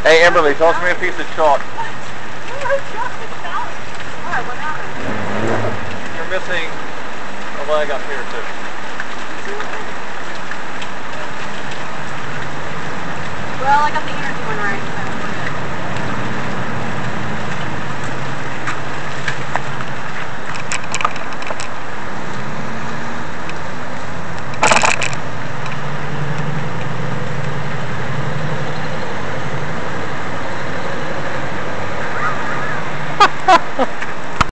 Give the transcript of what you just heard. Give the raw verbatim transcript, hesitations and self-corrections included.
Hey, Amberly, toss me a piece of chalk. You're missing a leg up here, too. Well, I got the energy one right.